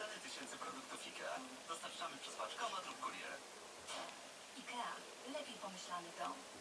ceny tysięcy produktów IKEA. Dostarczamy przez paczkomat lub kurier. IKEA. Lepiej pomyślany dom.